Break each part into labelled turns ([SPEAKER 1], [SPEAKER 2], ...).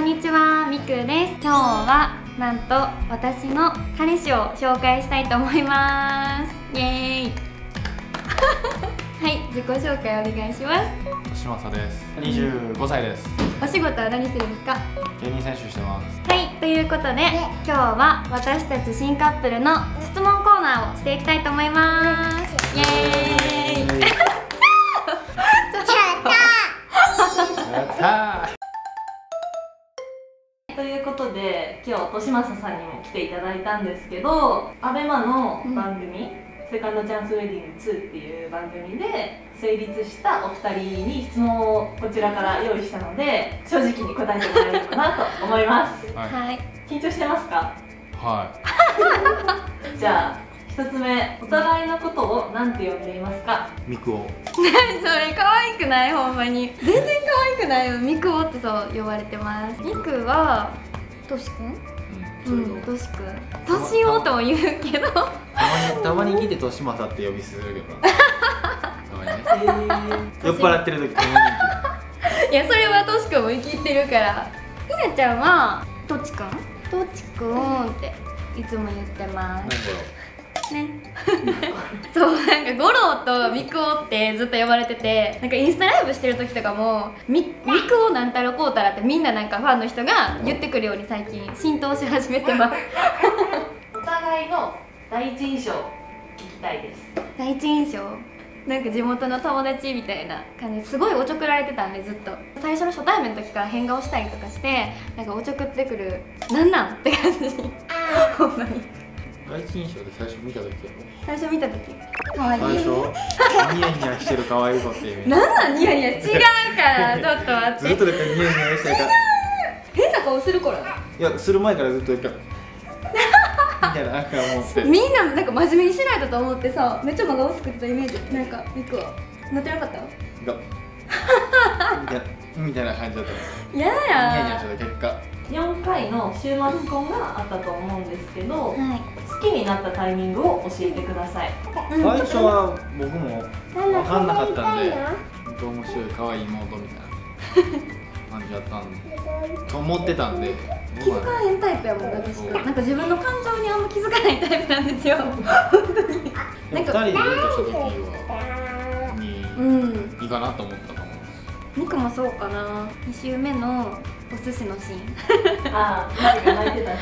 [SPEAKER 1] にちは、みくです。今日はなんと私の彼氏を紹介したいと思います。イエーイはい、自己紹介お願いします。
[SPEAKER 2] 島佐です。25歳です。
[SPEAKER 1] お仕事は何するんですか？
[SPEAKER 2] 芸人選手してます。
[SPEAKER 1] はい、ということで今日は私たち新カップルの質問コーナーをしていきたいと思います。イエーイ
[SPEAKER 2] やった
[SPEAKER 3] ということで今日としまささんにも来ていただいたんですけど、アベマの番組、セカンドチャンスウェディング2っていう番組で成立したお二人に質問をこちらから用意したので、正直に答えてもらえればなと思います。
[SPEAKER 1] はい、
[SPEAKER 3] 緊張してますか？
[SPEAKER 2] は
[SPEAKER 3] じゃあ1つ目、お互いのことを何て呼んでいますか？
[SPEAKER 2] い。ミクオ。
[SPEAKER 1] それ可愛くない？ほんまに全然可愛くないよ。ミクオってそう呼ばれてます。ミクはトシくん？トシくん。トシオとも言うけど
[SPEAKER 2] たまに聞いてとしまさって呼びするけどな。たまにね。酔っ払ってる時たまに
[SPEAKER 1] いや、それはトシくんも生きてるから。ひなちゃんはトチくん？トチくんっていつも言ってます。ねそう、なんかゴロとミクオってずっと呼ばれてて、なんかインスタライブしてる時とかもミクオなんたらこうたらってみんななんかファンの人が言ってくるように最近浸透し始めてます
[SPEAKER 3] お互いの第一印象聞きたいです。
[SPEAKER 1] 第一印象、なんか地元の友達みたいな感じですごいおちょくられてたんで、ずっと最初の初対面の時から変顔したりとかして、なんかおちょくってくるなんなんって感じほんまに。
[SPEAKER 2] 第一印象で最初見た時やろ。
[SPEAKER 1] 最初見た時可愛い。
[SPEAKER 2] 最初ニヤニヤしてる可愛い子っていう。
[SPEAKER 1] なんなんニヤニヤ、違うからちょっと待って。
[SPEAKER 2] ずっとだからニヤニヤしてるから。
[SPEAKER 1] 変な顔するから
[SPEAKER 2] いや、する前からずっとみたいななんか思って。
[SPEAKER 1] みんななんか真面目にしないとと思ってさ、めっちゃ真顔作ってたイメージ。なんかミクはなってなかった？
[SPEAKER 2] みたいな感じだった。
[SPEAKER 1] やだや
[SPEAKER 2] ニヤニヤしてた結果。
[SPEAKER 3] 4回の週末婚があったと思うんですけど、
[SPEAKER 1] はい、
[SPEAKER 3] 好きになったタイミングを教えてください。
[SPEAKER 2] 最初は僕も分かんなかったんで、面白い可愛い妹みたいな感じだったんでと思ってたんで、
[SPEAKER 1] 気づかへんタイプやもん私。なんか自分の感情にあんま気づかないタイプなんですよ本当に。
[SPEAKER 2] でも2人でデートした時はいいかなと思ったと思います。
[SPEAKER 1] ミクもそうかな。2週目のお寿司のシーン
[SPEAKER 3] ああ、ミクが泣いてた。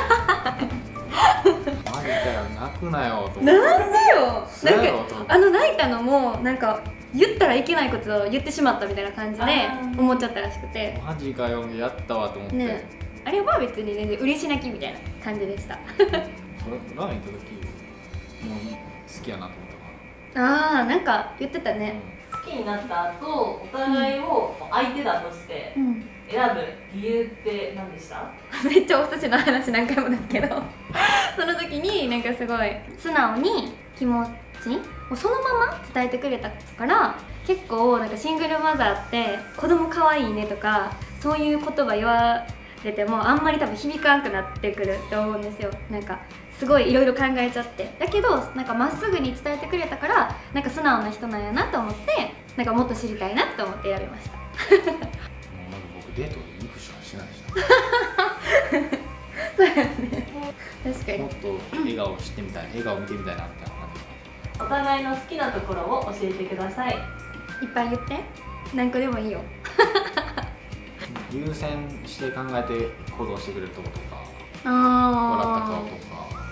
[SPEAKER 2] マジかよ、泣くなよと思って。
[SPEAKER 1] なんでよ。
[SPEAKER 2] そうやろと思って。
[SPEAKER 1] 泣いたのもなんか言ったらいけないことを言ってしまったみたいな感じで思っちゃったらしくて、
[SPEAKER 2] マジかよ、やったわと思って。
[SPEAKER 1] ね、あれは別に全然嬉し泣きみたいな感じでした
[SPEAKER 2] それラーメン行った時もう好きやなと思ったか
[SPEAKER 1] ああ、なんか言ってたね。
[SPEAKER 3] 好きになった後、お互いを相手だとして選ぶ理由って何でした？
[SPEAKER 1] めっちゃお寿司の話何回もですけどその時になんかすごい素直に気持ちをそのまま伝えてくれたから結構なんかシングルマザーって子供可愛いねとかそういう言葉言われてもあんまり多分響かなくなってくるって思うんですよ。なんかすごいいろいろ考えちゃって、だけどなんかまっすぐに伝えてくれたからなんか素直な人なんやなと思って、なんかもっと知りたいなと思って選びました
[SPEAKER 2] ら。もうまず僕デートで肉しかしないし
[SPEAKER 1] そうやね、確かに。
[SPEAKER 2] もっと笑顔してみたい、笑顔見てみたいなみたいな感じ。
[SPEAKER 3] お互いの好きなところを教えてください。
[SPEAKER 1] いっぱい言って、何個でもいいよ
[SPEAKER 2] 優先して考えて行動してくれるとことか、
[SPEAKER 1] あ
[SPEAKER 2] 笑った顔とか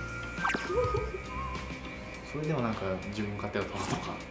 [SPEAKER 2] それでもなんか自分勝手なとことか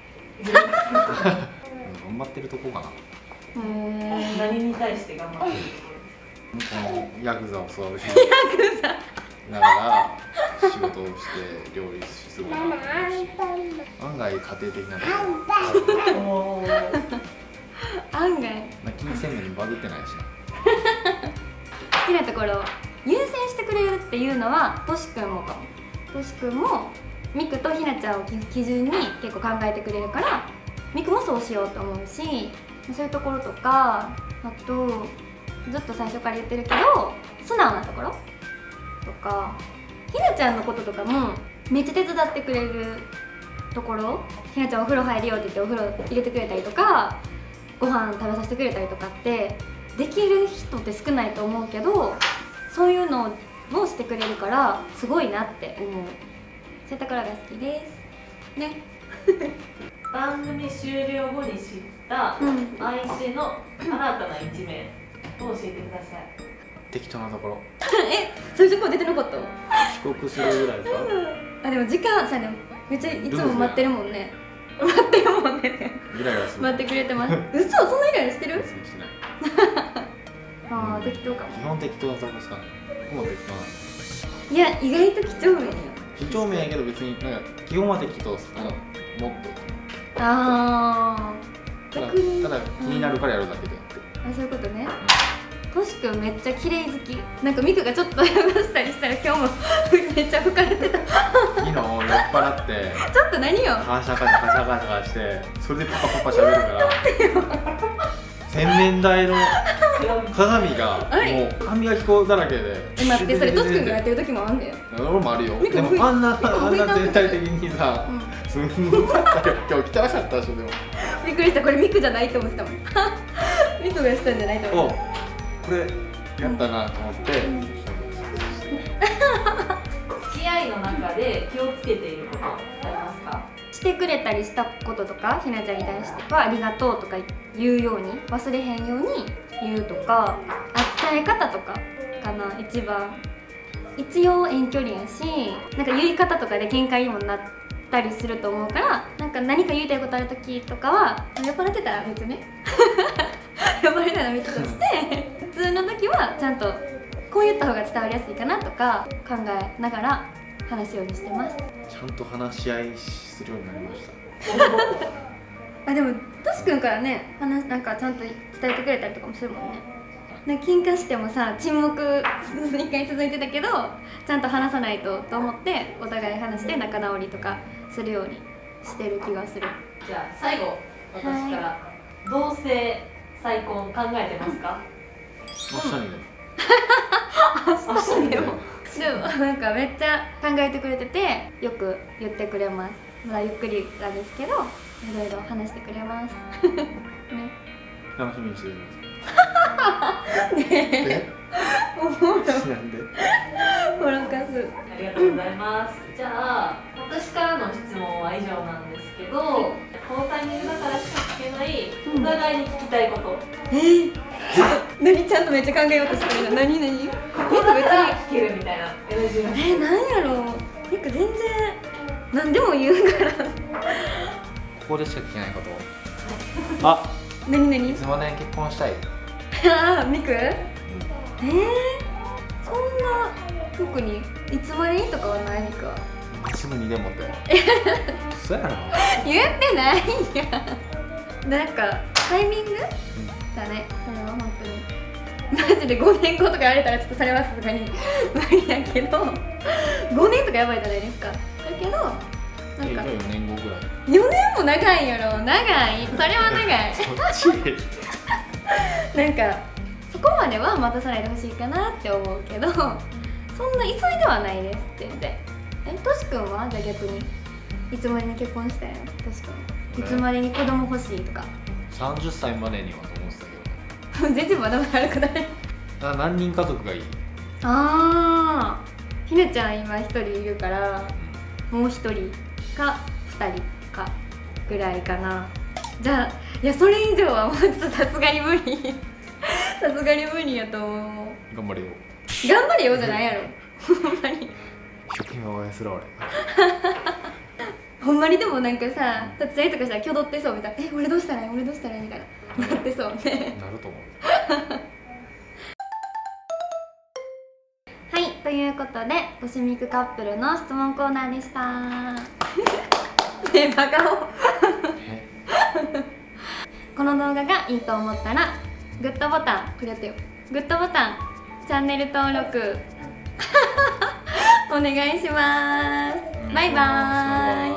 [SPEAKER 2] 頑張ってるとこかな。
[SPEAKER 3] 何に対して頑張ってるところ？
[SPEAKER 2] ヤクザを育ててながら仕事をして料理するなと思うし、案外家庭的なところ
[SPEAKER 1] 案外
[SPEAKER 2] 金銭面にバグってないしな。
[SPEAKER 1] 好きなところを優先してくれるっていうのはトシくんもかも。トシくんもミクとひなちゃんを基準に結構考えてくれるからミクもそうしようと思うし、そういうところとか、あとずっと最初から言ってるけど素直なところとか、ひなちゃんのこととかもめっちゃ手伝ってくれるところ、ひなちゃんお風呂入るよって言ってお風呂入れてくれたりとかご飯食べさせてくれたりとかってできる人って少ないと思うけど、そういうのをしてくれるからすごいなって思う。そういったからが好きですね。
[SPEAKER 3] 番組終了後に知った相手の新たな一面を教えてください。
[SPEAKER 2] 適当なところ。
[SPEAKER 1] そういうとこ出てなかった？
[SPEAKER 2] 遅刻するぐらいか。
[SPEAKER 1] あ、でも時間さ、でもめっちゃいつも待ってるもんね。待ってるもんね。
[SPEAKER 2] イライラする。
[SPEAKER 1] 待ってくれてます。嘘、そんなイライラしてる？
[SPEAKER 2] してない。
[SPEAKER 1] ああ、適当かも。
[SPEAKER 2] 基本適当なとこですかね。もう適当なんです。
[SPEAKER 1] いや、意外と几帳面よ。
[SPEAKER 2] 几帳面やけど別になんか基本は適当です。なんかもっと。
[SPEAKER 1] ああ。
[SPEAKER 2] ただ
[SPEAKER 1] 逆に。
[SPEAKER 2] 気になるからやるだけで。
[SPEAKER 1] あ、そういうことね。としくんめっちゃ綺麗好き。なんかミクがちょっと汚したりしたら今日もめっちゃ拭かれてた。
[SPEAKER 2] 昨日酔っ払って
[SPEAKER 1] ちょっと何よ。
[SPEAKER 2] カシャカシャカシャカシャしてそれでパパパパ喋るから洗面台の鏡がもう歯磨き粉だらけで。
[SPEAKER 1] 待って、それとしくんがやってる時もあんだよ。
[SPEAKER 2] 俺もあるよ。でもあんな全体的にさ、すんごかったよ。今日汚かったでしょ。でも
[SPEAKER 1] びっくりした。これミクじゃないと思ってたもん。ミクがしたんじゃないと思って。
[SPEAKER 2] これやったなと思って。
[SPEAKER 3] 付き合いの中で気をつけていることありますか？
[SPEAKER 1] してくれたりしたこととか、ひなちゃんに対してはありがとうとか言うように、忘れへんように言うとか、伝え方とかかな、一番。一応遠距離やし、なんか言い方とかで喧嘩にもなったりすると思うから、なんか何か言いたいことある時とかは、酔っ払ってたら別ね酔っ払ってたら別として普通の時はちゃんとこう言った方が伝わりやすいかなとか考えながら話すようにしてます。
[SPEAKER 2] ちゃんと話し合いするようになりました。
[SPEAKER 1] あ、でもとしくんからね、なんかちゃんと伝えてくれたりとかもするもんね。なんか喧嘩してもさ、沈黙1回続いてたけどちゃんと話さないとと思ってお互い話して仲直りとかするようにしてる気がする。
[SPEAKER 3] じゃあ最後、私から、同棲再婚考えてますか？
[SPEAKER 2] 明日にね。
[SPEAKER 3] 明日にでも
[SPEAKER 1] でもなんかめっちゃ考えてくれてて、よく言ってくれます。まだゆっくりなんですけど、いろいろ話してくれますね。
[SPEAKER 2] 楽しみにしてください。
[SPEAKER 1] ねえ、おもろ
[SPEAKER 2] なんで？
[SPEAKER 1] 笑かす。
[SPEAKER 3] ありがとうございます。じゃあ私からの質問は以上なんですけど、このタイミングだからしか聞けないお互いに聞きたいこと。
[SPEAKER 1] 何ちゃんとめっちゃ考えようとしてるな。何？
[SPEAKER 3] ここだから聞けるみたいな NG の。
[SPEAKER 1] なんやろう。なんか全然何でも言うから。
[SPEAKER 2] ここでしか聞けないこと。あ、
[SPEAKER 1] 何？
[SPEAKER 2] いつまでに結婚したい？
[SPEAKER 1] ああ、ミク？そんな特にいつまでにとかはないか。
[SPEAKER 2] すぐにでもって。そうやろ。
[SPEAKER 1] 言ってないや。なんかタイミング？だね。それは本当に。マジで5年後とか言われたらちょっとそれはさすがに無理やけど、5年とかやばいじゃないですか。だけどなんか
[SPEAKER 2] 4年後ぐらい。
[SPEAKER 1] 4年も長いんやろ。長い。それは長い。
[SPEAKER 2] そっち。
[SPEAKER 1] なんかそこまでは待たさないでほしいかなって思うけど、そんな急いではないです全然。としくんはじゃあ逆にいつまでに結婚したいの？としくんいつまでに子供欲しいとか。
[SPEAKER 2] 30歳までにはと思ってたけど。
[SPEAKER 1] 全然まだまだ悪くない？
[SPEAKER 2] 何人家族がいい？
[SPEAKER 1] ああ、ひなちゃん今1人いるから、もう1人か2人かぐらいかな。じゃあいや、それ以上はもうちょっとさすがに無理さすがに無理やと思う。
[SPEAKER 2] 頑張れよ。
[SPEAKER 1] 頑張れよじゃないやろほんまに。
[SPEAKER 2] 一生懸命応援する俺。
[SPEAKER 1] ほんまに。でもなんかさ、撮影とかしたら挙動ってそうみたいな。俺どうしたらいいみたいななってそうね。
[SPEAKER 2] なると思う。
[SPEAKER 1] はい、ということでとしみくカップルの質問コーナーでしたね、バカをこの動画がいいと思ったらグッドボタン、これやってよ、グッドボタン、チャンネル登録お願いします。バイバーイ。